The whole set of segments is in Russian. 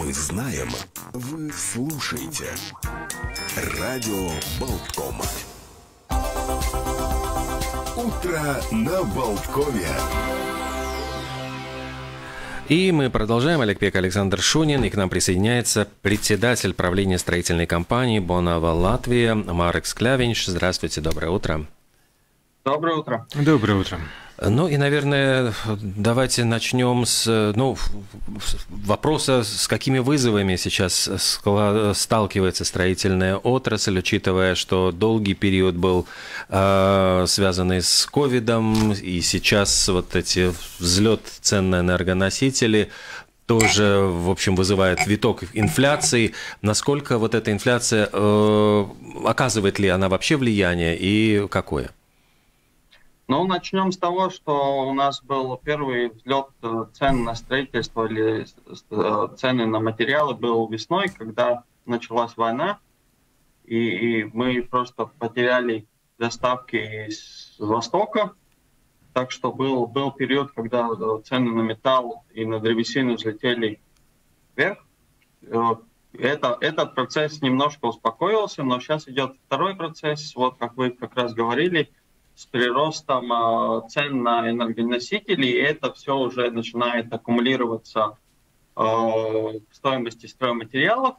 мы знаем, вы слушаете. Радио Болтком. Утро на Болткове. И мы продолжаем. Олег Пек, Александр Шунин. И к нам присоединяется председатель правления строительной компании «Бонава Латвия» Марек Склявинч. Здравствуйте, доброе утро. Доброе утро. Доброе утро. Ну и, наверное, давайте начнем с вопроса, с какими вызовами сейчас сталкивается строительная отрасль, учитывая, что долгий период был связанный с ковидом, и сейчас вот эти взлет цен на энергоносители тоже, в общем, вызывает виток инфляции. Насколько вот эта инфляция, оказывает ли она вообще влияние и какое? Ну, начнем с того, что у нас был первый взлет цен на строительство или цены на материалы был весной, когда началась война, и мы просто потеряли доставки из Востока. Так что был период, когда цены на металл и на древесину взлетели вверх. Этот процесс немножко успокоился, но сейчас идет второй процесс, вот как вы как раз говорили, с приростом цен на энергоносители, и это все уже начинает аккумулироваться в стоимости стройматериалов.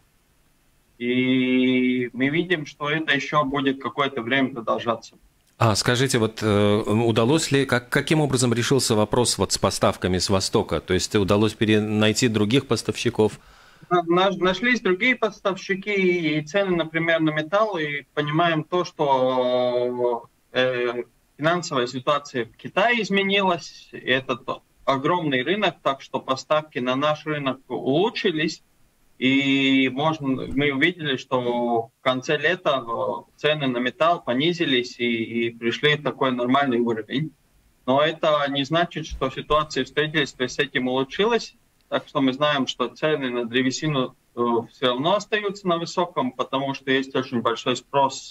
И мы видим, что это еще будет какое-то время продолжаться. Скажите, вот удалось ли, каким образом решился вопрос вот с поставками с Востока? То есть удалось найти других поставщиков? Нашлись другие поставщики и цены, например, на металл, и понимаем то, что финансовая ситуация в Китае изменилась, это огромный рынок, так что поставки на наш рынок улучшились, и мы увидели, что в конце лета цены на металл понизились и пришли в такой нормальный уровень. Но это не значит, что ситуация в строительстве с этим улучшилась, так что мы знаем, что цены на древесину все равно остаются на высоком, потому что есть очень большой спрос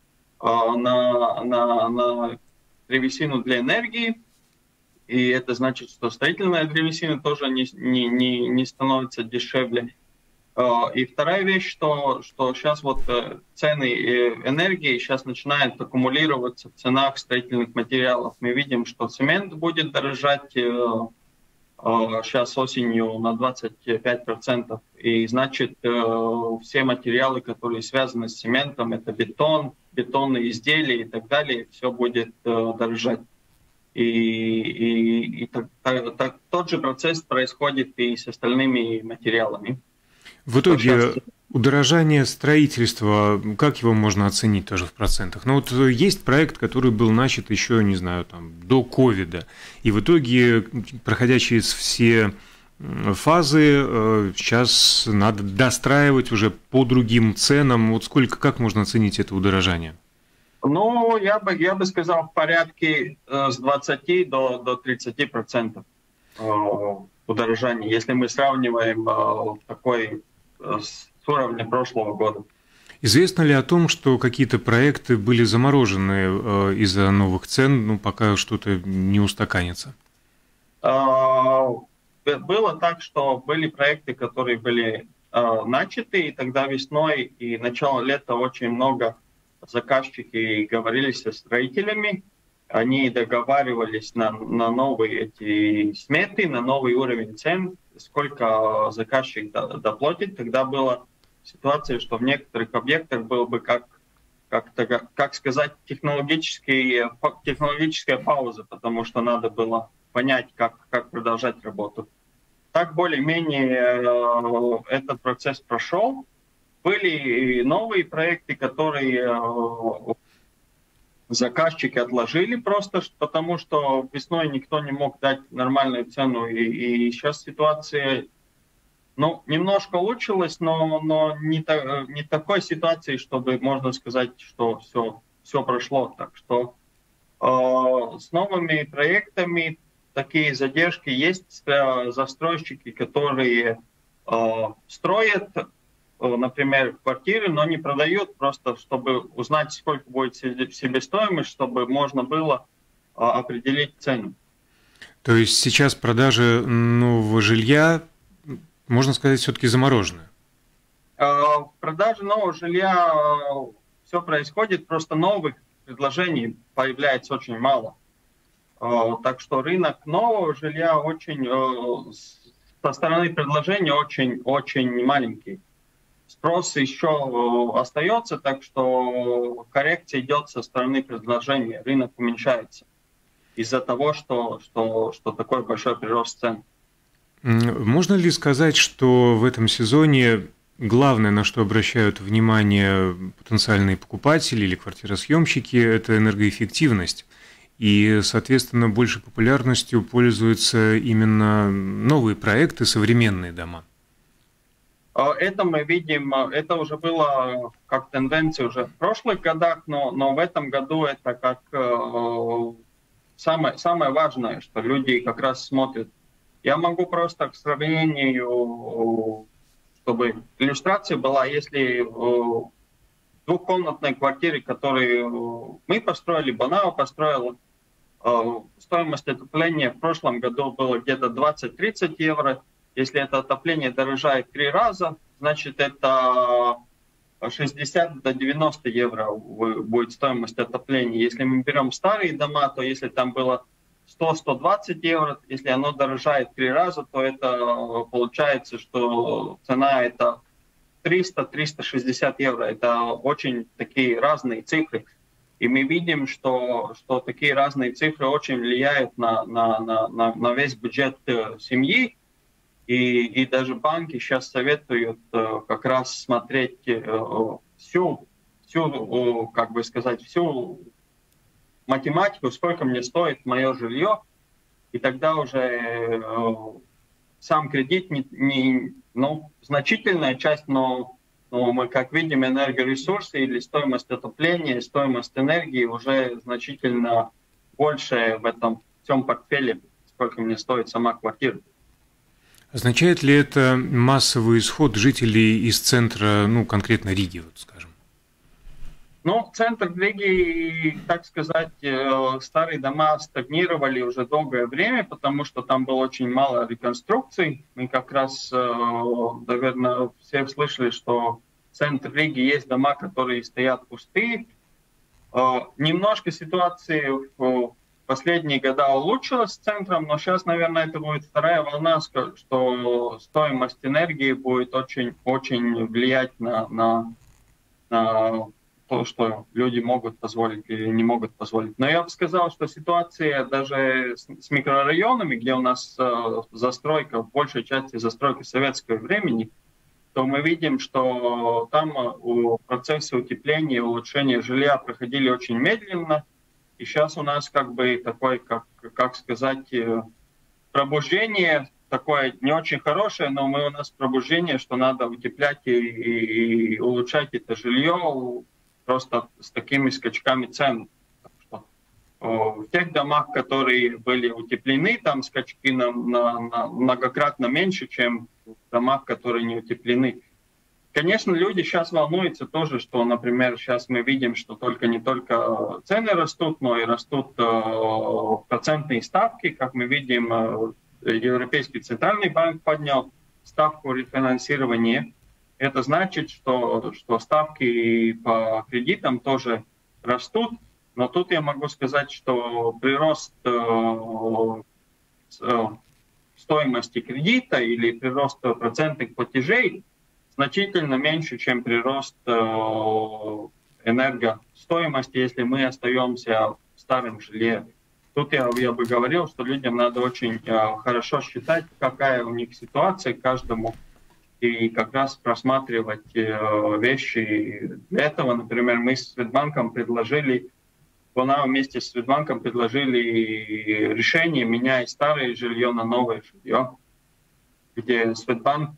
на древесину для энергии, и это значит, что строительная древесина тоже не становится дешевле. И вторая вещь, что сейчас вот цены энергии сейчас начинают аккумулироваться в ценах строительных материалов. Мы видим, что цемент будет дорожать сейчас осенью на 25%, и значит все материалы, которые связаны с цементом, это бетон, бетонные изделия и так далее, все будет дорожать. И тот же процесс происходит и с остальными материалами. В итоге удорожание строительства, как его можно оценить тоже в процентах? Ну вот есть проект, который был начат еще, не знаю, там, до ковида, и в итоге, проходя через все фазы, сейчас надо достраивать уже по другим ценам. Вот как можно оценить это удорожание? Ну, я бы сказал, в порядке с 20 до 30% удорожания, если мы сравниваем с уровнем прошлого года. Известно ли о том, что какие-то проекты были заморожены из-за новых цен, ну, пока что-то не устаканится? Было так, что были проекты, которые были начаты, и тогда весной и начало лета очень много заказчики говорили со строителями, они договаривались на новые эти сметы, на новый уровень цен, сколько заказчик доплатит. Тогда была ситуация, что в некоторых объектах было бы, как сказать, технологическая пауза, потому что надо было понять, как продолжать работу. Так более-менее этот процесс прошел. Были новые проекты, которые заказчики отложили просто потому, что весной никто не мог дать нормальную цену. И сейчас ситуация немножко улучшилась, но не такой ситуации, чтобы можно сказать, что все прошло. Так что с новыми проектами такие задержки есть. Застройщики, которые строят, например, квартиры, но не продают, просто чтобы узнать, сколько будет себестоимость, чтобы можно было определить цену. То есть сейчас продажи нового жилья можно сказать, все-таки замороженная? В продаже нового жилья все происходит, просто новых предложений появляется очень мало. Так что рынок нового жилья очень, со стороны предложения очень маленький. Спрос еще остается, так что коррекция идет со стороны предложения. Рынок уменьшается из-за того, что такой большой прирост цен. Можно ли сказать, что в этом сезоне главное, на что обращают внимание потенциальные покупатели или квартиросъемщики, это энергоэффективность? И, соответственно, большей популярностью пользуются именно новые проекты, современные дома? Это мы видим, это уже было как тенденция уже в прошлых годах, но в этом году это как самое важное, что люди как раз смотрят. Я могу просто к сравнению, чтобы иллюстрация была, если в двухкомнатной квартире, которую мы построили, Бонава построила, стоимость отопления в прошлом году была где-то 20-30 евро. Если это отопление дорожает 3 раза, значит это 60 до 90 евро будет стоимость отопления. Если мы берем старые дома, то если там было 100-120 евро, если оно дорожает 3 раза, то это получается, что цена это 300-360 евро. Это очень такие разные цифры. И мы видим, что такие разные цифры очень влияют на весь бюджет семьи. И даже банки сейчас советуют как раз смотреть всю математику, сколько мне стоит мое жилье, и тогда уже сам кредит значительная часть, но мы, как видим, энергоресурсы или стоимость отопления, стоимость энергии уже значительно больше в этом всем портфеле, сколько мне стоит сама квартира. Означает ли это массовый исход жителей из центра, конкретно Риги, вот скажем? Центр Риги, так сказать, старые дома стагнировали уже долгое время, потому что там было очень мало реконструкций. Мы как раз, наверное, все слышали, что в центре Риги есть дома, которые стоят пустые. Немножко ситуация в последние годы улучшилась с центром, но сейчас, наверное, это будет вторая волна, что стоимость энергии будет очень влиять на то, что люди могут позволить или не могут позволить. Но я бы сказал, что ситуация даже с микрорайонами, где у нас застройка, в большей части застройка советского времени, то мы видим, что там процессы утепления и улучшения жилья проходили очень медленно. И сейчас у нас такое, как сказать, пробуждение, такое не очень хорошее, но у нас пробуждение, что надо утеплять и улучшать это жилье просто с такими скачками цен. В тех домах, которые были утеплены, там скачки многократно меньше, чем в домах, которые не утеплены. Конечно, люди сейчас волнуются тоже, что, например, сейчас мы видим, что не только цены растут, но и растут процентные ставки. Как мы видим, Европейский центральный банк поднял ставку рефинансирования. Это значит, что ставки по кредитам тоже растут. Но тут я могу сказать, что прирост стоимости кредита или прирост процентных платежей значительно меньше, чем прирост энергостоимости, если мы остаемся в старом жилье. Тут я бы говорил, что людям надо очень хорошо считать, какая у них ситуация каждому, и как раз просматривать вещи. Для этого, например, мы с Светбанком предложили вместе с Светбанком предложили решение менять старое жилье на новое жилье, где Светбанк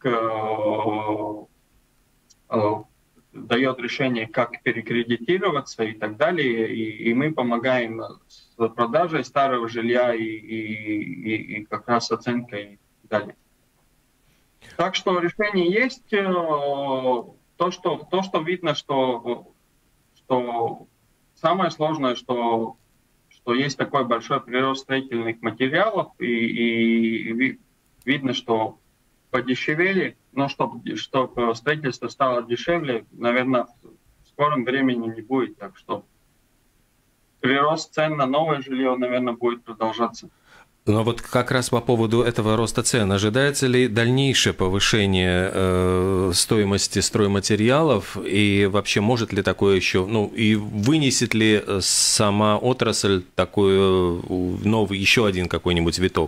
дает решение, как перекредитироваться и так далее, и мы помогаем с продажей старого жилья и как раз оценкой и так далее. Так что решение есть. То, что видно, что самое сложное, что есть такой большой прирост строительных материалов, и видно, что подешевели, но чтобы строительство стало дешевле, наверное, в скором времени не будет. Так что прирост цен на новое жилье, наверное, будет продолжаться. Но вот как раз по поводу этого роста цен, ожидается ли дальнейшее повышение стоимости стройматериалов, и вообще может ли такое еще, и вынесет ли сама отрасль такой новый, еще один какой-нибудь виток?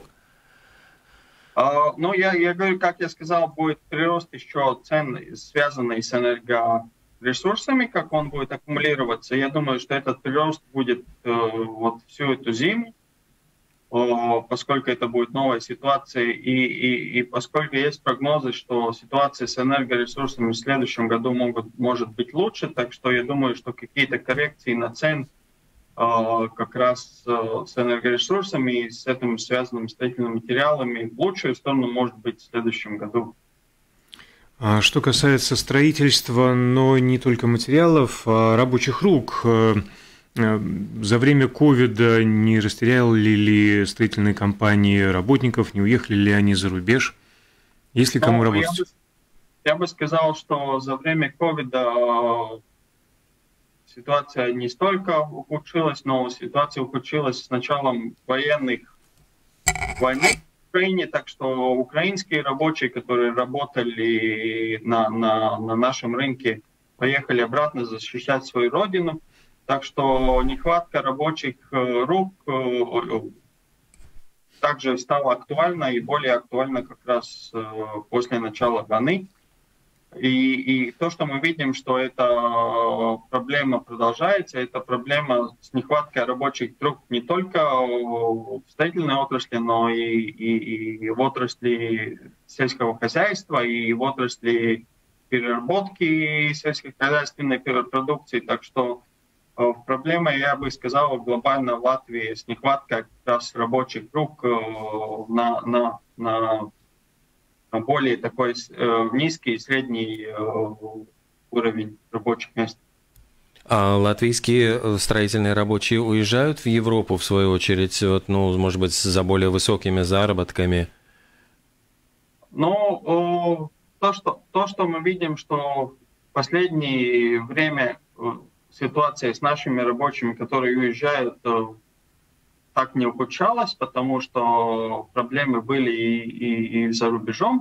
Я говорю, как я сказал, будет прирост еще цен, связанный с энергоресурсами, как он будет аккумулироваться. Я думаю, что этот прирост будет вот всю эту зиму, поскольку это будет новая ситуация, и поскольку есть прогнозы, что ситуация с энергоресурсами в следующем году может быть лучше, так что я думаю, что какие-то коррекции на цен как раз с энергоресурсами и с этим связанными строительными материалами в лучшую сторону может быть в следующем году. Что касается строительства, но не только материалов, а рабочих рук, за время ковида не растеряли ли строительные компании работников, не уехали ли они за рубеж? Есть ли кому работать? Я бы сказал, что за время ковида ситуация не столько ухудшилась, но ситуация ухудшилась с началом войны в Украине, так что украинские рабочие, которые работали на нашем рынке, поехали обратно защищать свою родину. Так что нехватка рабочих рук также стала актуальна и более актуальна как раз после начала войны. И то, что мы видим, что эта проблема продолжается, это проблема с нехваткой рабочих рук не только в строительной отрасли, но и в отрасли сельского хозяйства, и в отрасли переработки сельскохозяйственной продукции. Так что проблема, я бы сказал, глобально в Латвии с нехваткой как раз рабочих рук на более такой низкий и средний уровень рабочих мест. А латвийские строительные рабочие уезжают в Европу, в свою очередь, может быть, за более высокими заработками? То, что мы видим, что в последнее время ситуация с нашими рабочими, которые уезжают, так не ухудшалась, потому что проблемы были и за рубежом,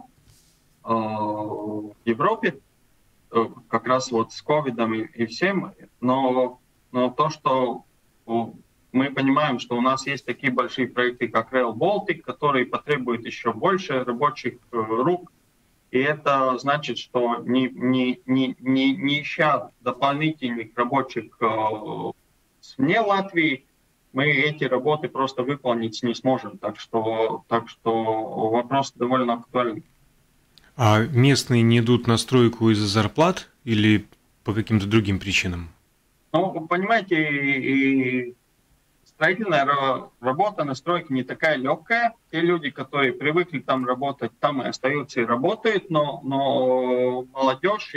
в Европе, как раз вот с ковидом и всем. Но то, что мы понимаем, что у нас есть такие большие проекты, как Rail Baltic, которые потребуют еще больше рабочих рук. И это значит, что не ища дополнительных рабочих вне Латвии, мы эти работы просто выполнить не сможем. Так что вопрос довольно актуальный. А местные не идут на стройку из-за зарплат или по каким-то другим причинам? Понимаете, и строительная работа на стройке не такая легкая. Те люди, которые привыкли там работать, там и остаются и работают, но молодежь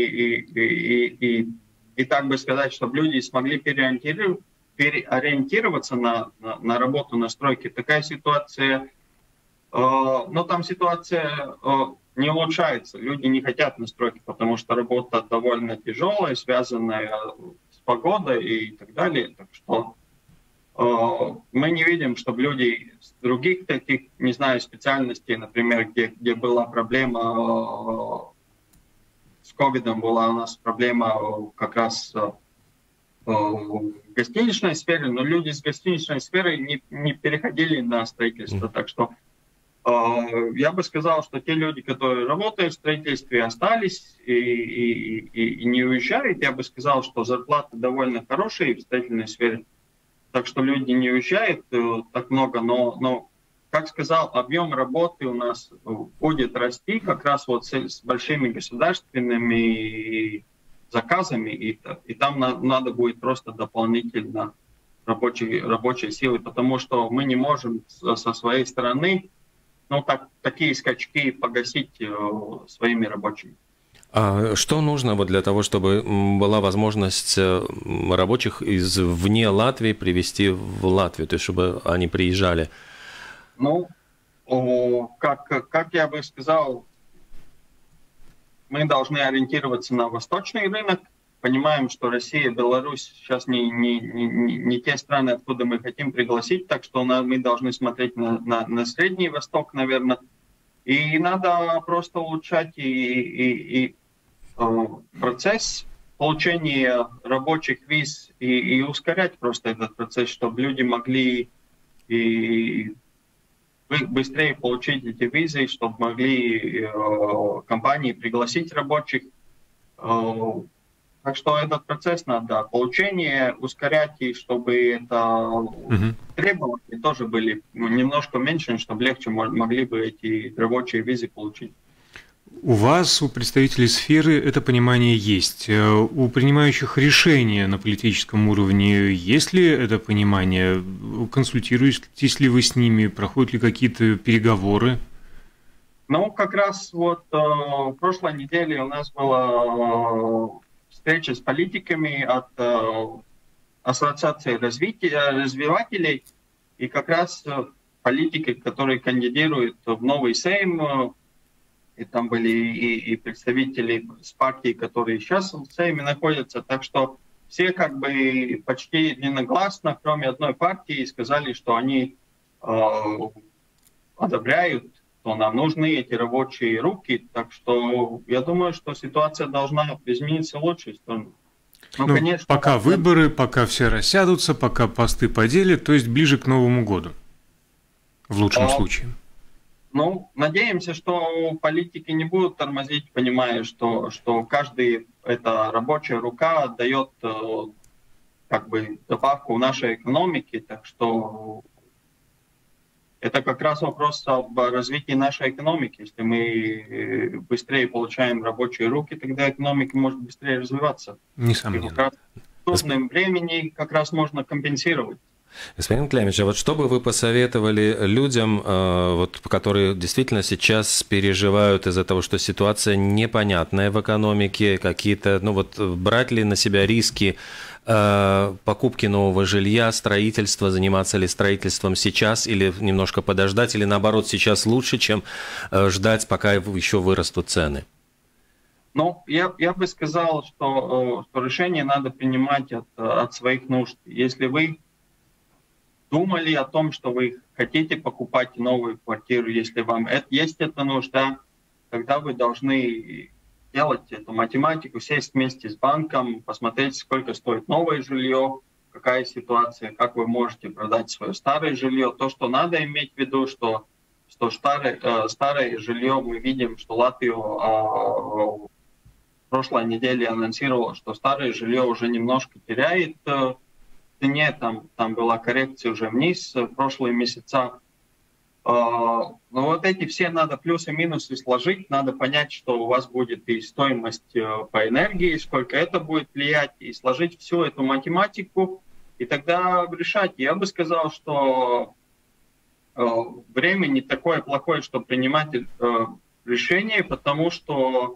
и так бы сказать, чтобы люди смогли переориентироваться на работу на стройке. Такая ситуация, но там ситуация не улучшается. Люди не хотят на стройке, потому что работа довольно тяжелая, связанная с погодой и так далее. Так что мы не видим, чтобы люди с других таких, не знаю, специальностей, например, где была проблема с ковидом, была у нас проблема как раз в гостиничной сфере, но люди с гостиничной сферы не переходили на строительство. Так что я бы сказал, что те люди, которые работают в строительстве, остались и не уезжают. Я бы сказал, что зарплаты довольно хорошие в строительной сфере. Так что люди не уезжают так много, но как сказал, объем работы у нас будет расти как раз вот с большими государственными заказами, и там надо будет просто дополнительно рабочей силы, потому что мы не можем со своей стороны такие скачки погасить своими рабочими. А что нужно для того, чтобы была возможность рабочих из вне Латвии привезти в Латвию, то есть чтобы они приезжали? Как я бы сказал, мы должны ориентироваться на восточный рынок. Понимаем, что Россия, Беларусь сейчас не те страны, откуда мы хотим пригласить, так что мы должны смотреть на Средний Восток, наверное. И надо просто улучшать и процесс получения рабочих виз и ускорять просто этот процесс, чтобы люди могли и быстрее получить эти визы, чтобы могли компании пригласить рабочих. Так что этот процесс надо получение ускорять, и чтобы это требования тоже были немножко меньше, чтобы легче могли бы эти рабочие визы получить. У вас, у представителей сферы, это понимание есть. У принимающих решения на политическом уровне есть ли это понимание? Консультируетесь ли вы с ними? Проходят ли какие-то переговоры? Ну, как раз вот в прошлой неделе у нас была встреча с политиками от Ассоциации развивателей, и как раз политики, которые кандидируют в новый Сейм, и там были и представители с партии, которые сейчас в Сейме находятся, так что все как бы почти единогласно, кроме одной партии, сказали, что они одобряют, что нам нужны эти рабочие руки, так что я думаю, что ситуация должна измениться в лучшую сторону. Ну, конечно, пока выборы, пока все рассядутся, пока посты поделят, то есть ближе к Новому году, в лучшем случае. Ну, надеемся, что политики не будут тормозить, понимая, что каждая эта рабочая рука дает как бы добавку в нашей экономике, так что это как раз вопрос об развитии нашей экономики. Если мы быстрее получаем рабочие руки, тогда экономика может быстрее развиваться. Несомненно. И как раз в трудном времени как раз можно компенсировать. Господин Клямич, а вот что бы вы посоветовали людям, вот, которые действительно сейчас переживают из-за того, что ситуация непонятная в экономике, какие-то, ну вот, брать ли на себя риски покупки нового жилья, строительства, заниматься ли строительством сейчас или немножко подождать, или наоборот сейчас лучше, чем ждать, пока еще вырастут цены? Ну, я бы сказал, что решение надо принимать от своих нужд. Если вы думали о том, что вы хотите покупать новую квартиру, если вам есть эта нужда, тогда вы должны делать эту математику, сесть вместе с банком, посмотреть, сколько стоит новое жилье, какая ситуация, как вы можете продать свое старое жилье. То, что надо иметь в виду, что старое жилье, мы видим, что Латвия в прошлой неделе анонсировала, что старое жилье уже немножко теряет цене, там была коррекция уже вниз в прошлые месяца. Но вот эти все надо плюсы и минусы сложить, надо понять, что у вас будет и стоимость по энергии, сколько это будет влиять, и сложить всю эту математику, и тогда решать. Я бы сказал, что время не такое плохое, чтобы принимать решения, потому что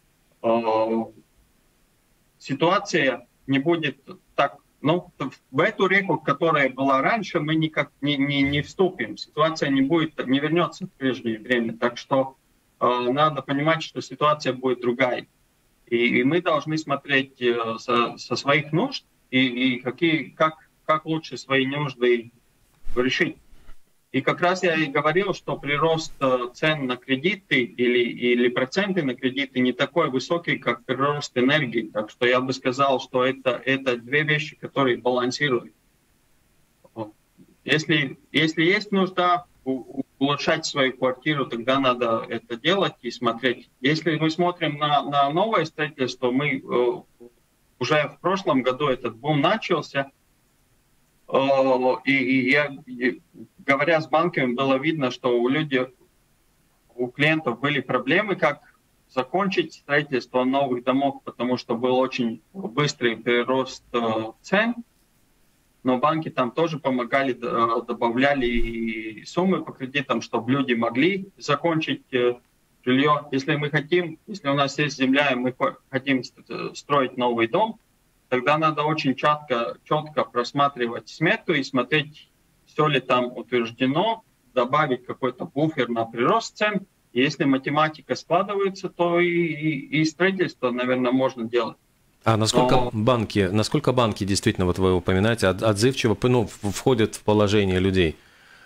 ситуация не будет так. Ну, в эту реку, которая была раньше, мы никак не вступим. Ситуация не вернется в прежнее время. Так что надо понимать, что ситуация будет другая. И мы должны смотреть со своих нужд и как лучше свои нужды решить. И как раз я и говорил, что прирост цен на кредиты или проценты на кредиты не такой высокий, как прирост энергии. Так что я бы сказал, что это две вещи, которые балансируют. Если есть нужда улучшать свою квартиру, тогда надо это делать и смотреть. Если мы смотрим на новое строительство, мы уже в прошлом году этот бум начался, говоря с банками, было видно, что у клиентов были проблемы, как закончить строительство новых домов, потому что был очень быстрый прирост цен. Но банки там тоже помогали, добавляли суммы по кредитам, чтобы люди могли закончить жилье. Если у нас есть земля, и мы хотим строить новый дом, тогда надо очень четко просматривать смету и смотреть, все ли там утверждено, добавить какой-то буфер на прирост цен Если математика складывается, то и строительство, наверное, можно делать. А насколько банки действительно, вот вы упоминаете, отзывчиво входят в положение людей?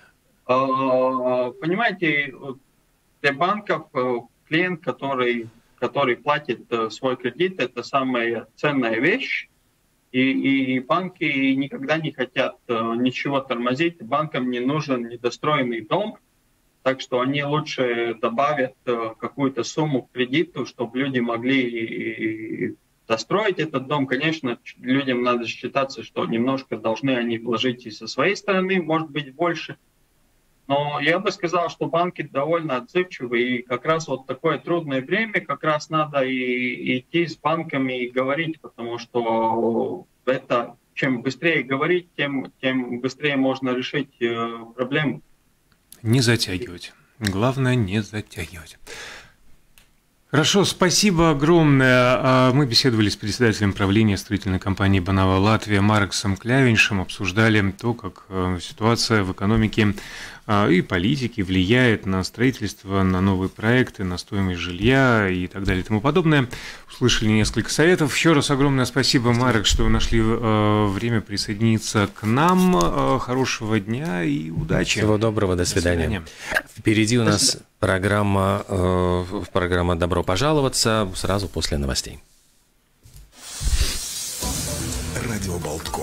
Понимаете, для банков клиент, который платит свой кредит, это самая ценная вещь. И банки никогда не хотят ничего тормозить. Банкам не нужен недостроенный дом, так что они лучше добавят какую-то сумму к кредиту, чтобы люди могли достроить этот дом. Конечно, людям надо считаться, что немножко должны они вложить и со своей стороны, может быть, больше. Но я бы сказал, что банки довольно отзывчивы, и как раз вот такое трудное время, как раз надо и идти с банками и говорить, потому что это, чем быстрее говорить, тем быстрее можно решить проблему. Не затягивать. Главное, не затягивать. Хорошо, спасибо огромное. Мы беседовали с председателем правления строительной компании «Банава Латвия» Марксом Клявиншем, обсуждали то, как ситуация в экономике и политике влияет на строительство, на новые проекты, на стоимость жилья и так далее и тому подобное. Услышали несколько советов. Еще раз огромное спасибо, Марк, что вы нашли время присоединиться к нам. Хорошего дня и удачи. Всего доброго, до свидания. Впереди у нас программа «Добро пожаловаться» сразу после новостей. Радио Болтком.